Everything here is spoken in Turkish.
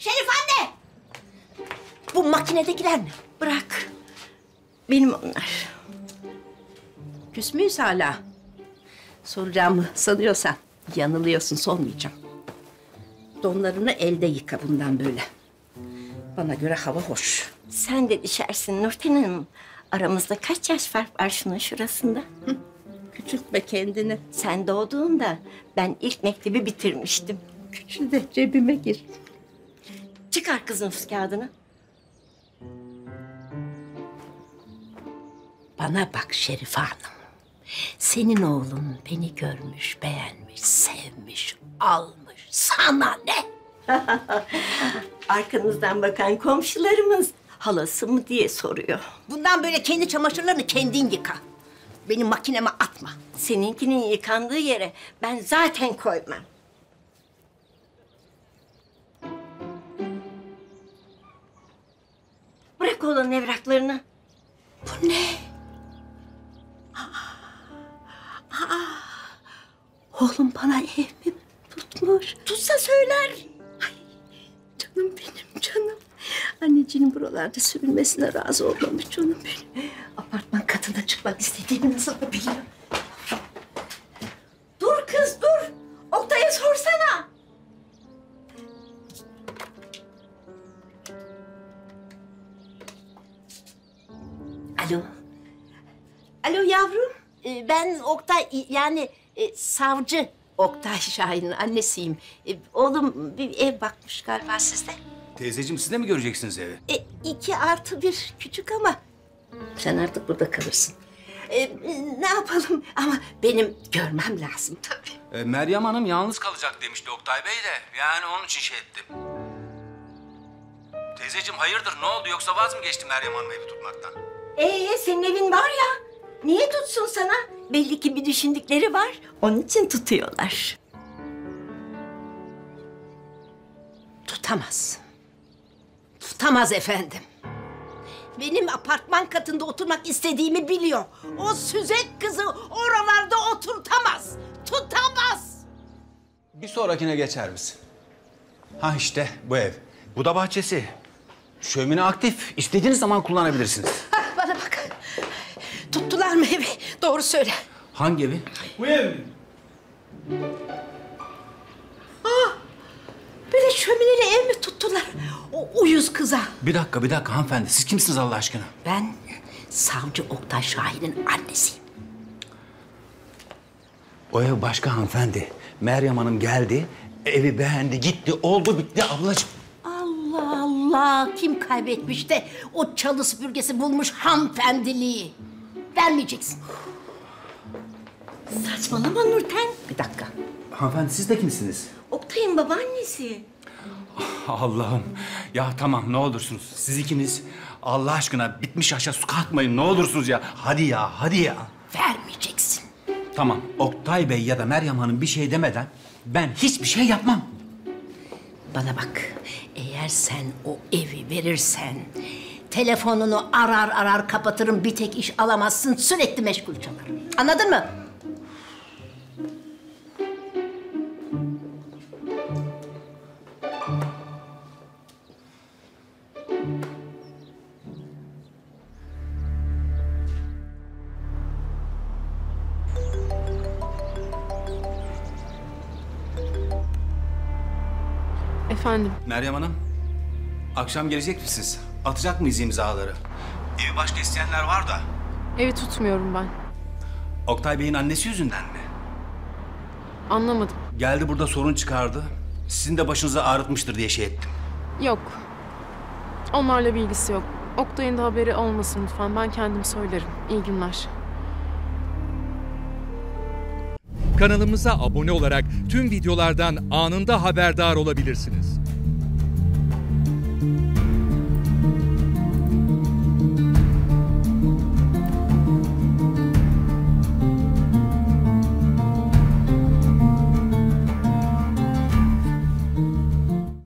Şerif anne! Bu makinedekiler ne? Bırak. Benim onlar. Küs müyüz hala? Soracağımı sanıyorsan yanılıyorsun, sormayacağım. Donlarını elde yıka bundan böyle. Bana göre hava hoş. Sen de düşersin Nurten Hanım. Aramızda kaç yaş fark var şunun şurasında? Hı? Küçültme kendini. Sen doğduğunda ben ilk mektebi bitirmiştim. Küçül de cebime gir. Çıkar kızın nüfus kağıdını. Bana bak Şerife Hanım. Senin oğlun beni görmüş, beğenmiş, sevmiş, almış. Sana ne? Arkanızdan bakan komşularımız halası mı diye soruyor. Bundan böyle kendi çamaşırlarını kendin yıka. Benim makineme atma. Seninkinin yıkandığı yere ben zaten koymam. Bırak oğlanın evraklarını. Bu ne? Oğlum bana ev mi tutmuş? Tutsa söyler. Ay, canım benim canım. Anneciğinin buralarda sürülmesine razı olmamış canım benim. Apartman katına çıkmak istediğini nasıl biliyor? Dur kız dur. Oktay'a sorsana. Alo. Alo yavrum. Ben Oktay, yani savcı Oktay Şahin'in annesiyim. Oğlum bir ev bakmış galiba sizde. Teyzeciğim siz de mi göreceksiniz evi? 2+1 küçük ama sen artık burada kalırsın. Ne yapalım ama benim görmem lazım tabii. Meryem Hanım yalnız kalacak demişti Oktay Bey de. Yani onun için şey ettim. Teyzeciğim hayırdır ne oldu yoksa vaz mı geçti Meryem Hanım evi tutmaktan? Senin evin var ya. Niye tutsun sana? Belli ki bir düşündükleri var. Onun için tutuyorlar. Tutamaz. Tutamaz efendim. Benim apartman katında oturmak istediğimi biliyor. O süzek kızı oralarda oturtamaz. Tutamaz. Bir sonrakine geçer misin? Ha işte bu ev. Bu da bahçesi. Şömine aktif. İstediğiniz zaman kullanabilirsiniz. Bana bak. Tuttular mı evi? Doğru söyle. Hangi evi? Bu ev. Böyle şömineli ev mi tuttular? O uyuz kıza. Bir dakika hanımefendi. Siz kimsiniz Allah aşkına? Ben savcı Oktay Şahin'in annesiyim. O ev başka hanımefendi. Meryem Hanım geldi, evi beğendi, gitti, oldu bitti ablacığım. Allah Allah! Kim kaybetmiş de o çalı süpürgesi bulmuş hanımefendiliği? Vermeyeceksin. Saçmalama Nurten. Bir dakika. Hanımefendi siz de kimsiniz? Oktay'ın babaannesi. Allah'ım. Ya tamam ne olursunuz. Siz ikiniz Allah aşkına bitmiş aşağı su katmayın ne olursunuz ya. Hadi ya. Vermeyeceksin. Tamam Oktay Bey ya da Meryem Hanım bir şey demeden ben hiçbir şey yapmam. Bana bak. Eğer sen o evi verirsen telefonunu arar kapatırım. Bir tek iş alamazsın. Sürekli meşgul çalarım. Anladın mı? Efendim? Meryem Hanım, akşam gelecek misiniz? Atacak mıyız imzaları? Evi başka isteyenler var da. Evi tutmuyorum ben. Oktay Bey'in annesi yüzünden mi? Anlamadım. Geldi burada sorun çıkardı. Sizin de başınızı ağrıtmıştır diye şey ettim. Yok. Onlarla bir ilgisi yok. Oktay'ın da haberi olmasın lütfen. Ben kendim söylerim. İyi günler. Kanalımıza abone olarak tüm videolardan anında haberdar olabilirsiniz.